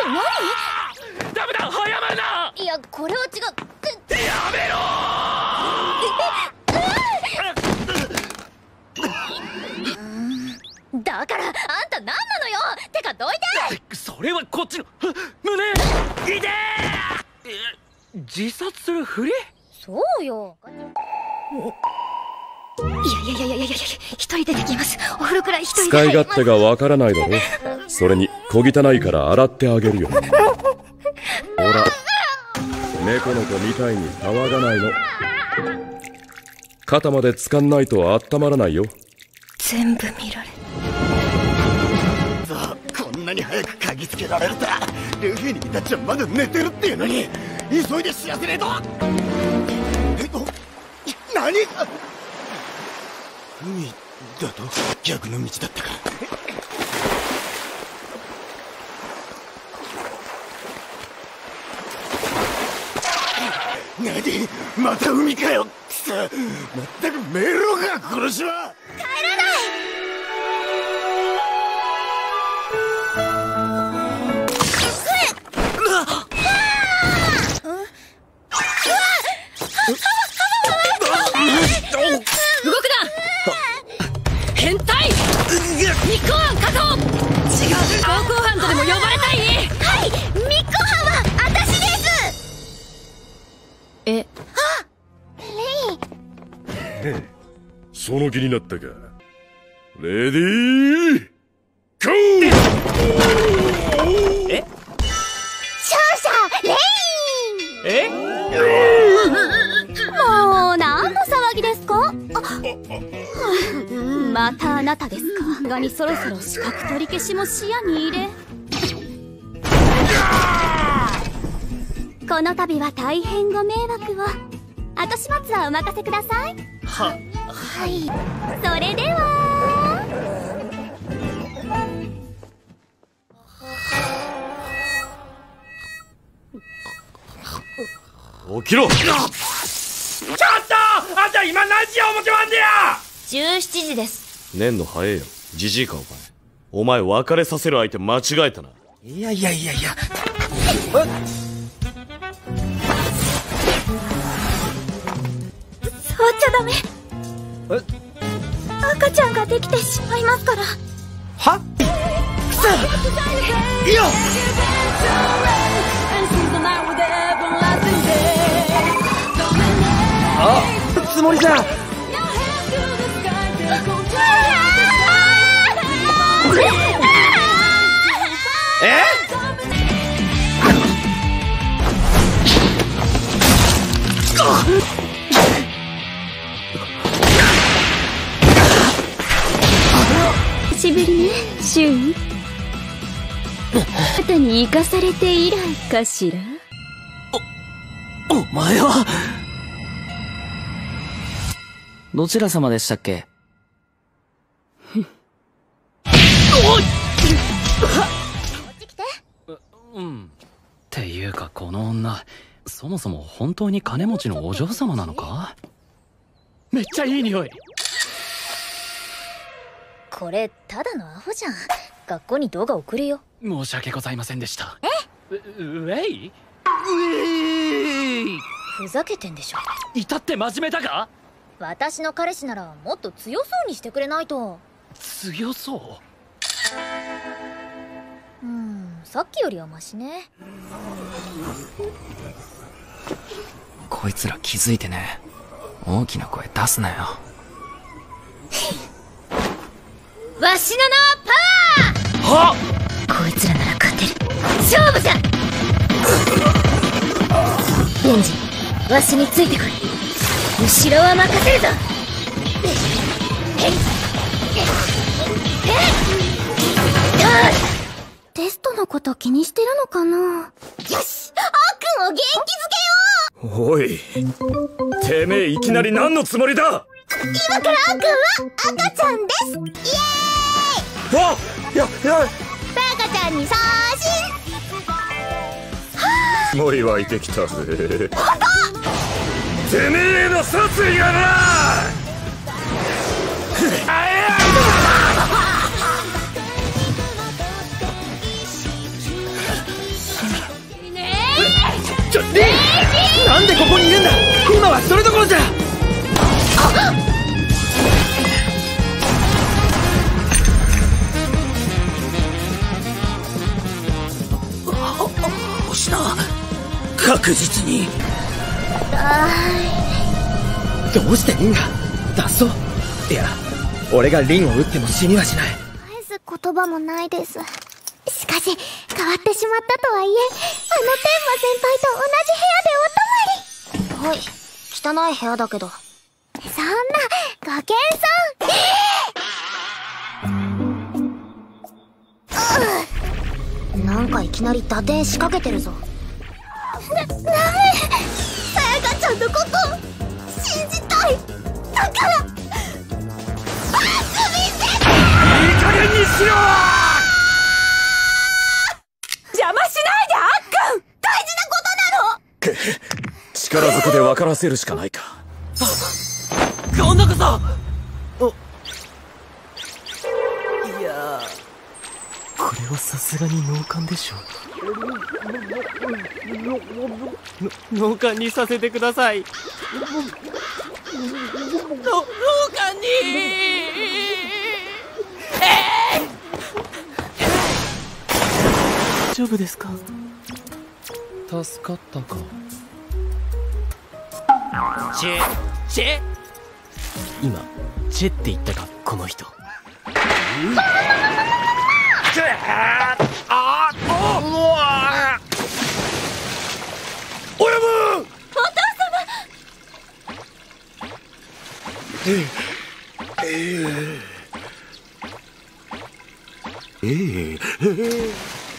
何？ダメだ、早まるな。 いや、これは違う。 やめろー。だからあんた何なのよ。てかどいて。 それはこっちの胸痛え。自殺するふり？ そうよ。いや、一人出てきます。お風呂くらい一人で。 使い勝手がわからないだろ。それに小汚いから洗ってあげるよ。ほら、猫の子みたいに騒がないの。肩まで掴んないと温まらないよ。 全部見られこんなに早く嗅ぎつけられるとは。ルフィに至っちゃまだ寝てるっていうのに急いで知らせねえと。何？海だと逆の道だったか。何？また海かよ。くそ、まったく迷路が殺しは。 帰らない。動くな変態。密航犯確保。違う、強行犯とでも呼ばれたい。はい、密航犯は私です。え、あ、レイ。 その気になったか。レディーゴー。 え？ 勝者レイン。 え？ もう何の騒ぎですか？またあなたですか。ガにそろそろ資格取り消しも視野に入れ。この度は大変ご迷惑を。後始末はお任せください。はい。それでは起きろ。 ちょっとあんた今何時を思ってまんねや。 17時です。 寝んの早えよ、じじいかお前。お前別れさせる相手間違えたな。 いや。 触っちゃダメ。赤ちゃんができてしまいますから。 は？いや。あ、つもりじゃ。 久しぶりね、シュン。あなたに生かされて以来かしら。 お前はどちら様でしたっけ？ こっち来て。 っていうかこの女、そもそも本当に金持ちのお嬢様なのか？ めっちゃいい匂い。 これただのアホじゃん。学校に動画送るよ。 申し訳ございませんでした。 ウェイ？ ふざけてんでしょ。 至って真面目だが。 私の彼氏ならもっと強そうにしてくれないと。 強そう？ さっきよりはマシね。 こいつら気づいてね。大きな声出すなよ。 わしの名はパワー。こいつらなら勝てる。勝負じゃ。ベンジ、わしについてこい。後ろは任せるぞ。テストのこと気にしてるのかな。よし、あっくんを元気づけよう。 おい、てめえいきなり何のつもりだ。 今からあっくんは赤ちゃんです。イエーイ。 あ、や赤ちゃんに送信。 森湧いてきたぜ。てめえの殺意がな。 こにいるんだ。今はそれどころじゃ。星だ、確実に。どうしてリンが脱走？いや、俺がリンを撃っても死にはしない。 返す言葉もないです。しかし変わってしまったとはいえ、あの天馬先輩と同じ部屋でお泊まり。はい、汚い部屋だけど。そんなご謙遜。なんかいきなり打点仕掛けてるぞ。ダメ、さやかちゃんのこと信じたい。だからいい加減にしろ。 邪魔しないで、あっくん。 大事なことなの。 力ずくで分からせるしかないか。 今度こそ。いや、これはさすがに脳幹でしょ。脳幹にさせてください。脳幹に。大丈夫ですか？ 助かったか。 チェ今チェって言ったか、この人。 親分。 ええ